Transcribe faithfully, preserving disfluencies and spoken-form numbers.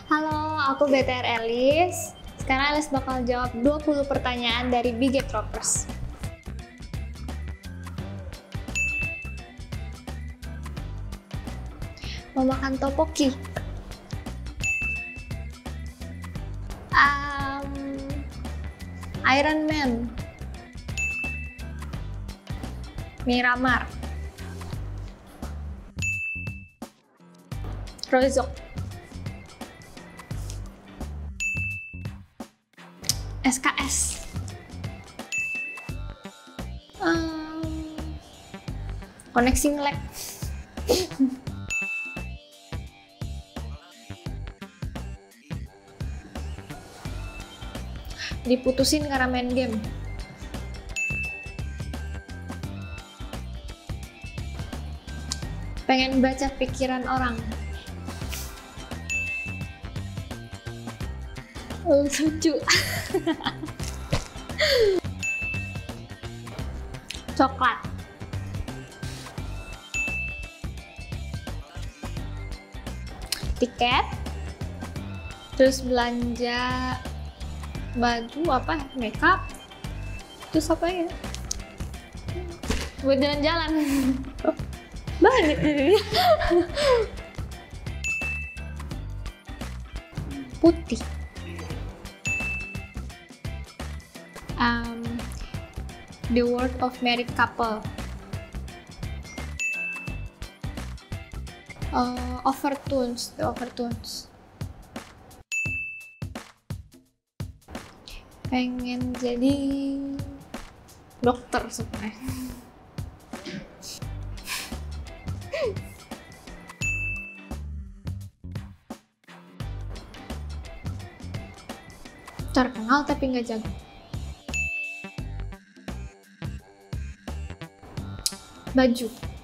Halo, aku B T R Elis. Sekarang Elis bakal jawab dua puluh pertanyaan dari Biget Ropers. Mau makan topoki? Um, Iron Man. Miramar. Rozok. S K S. Um, koneksi nge-lag. Diputusin karena main game. Pengen baca pikiran orang. Lucu. Coklat. Tiket. Terus belanja baju apa, makeup. Terus apa ya? Buat jalan-jalan. Banyak ini. Putih. Um, the word of married couple. Uh, overtones, the overtones. Pengen jadi dokter sebenarnya. Terkenal tapi nggak jago. Baju.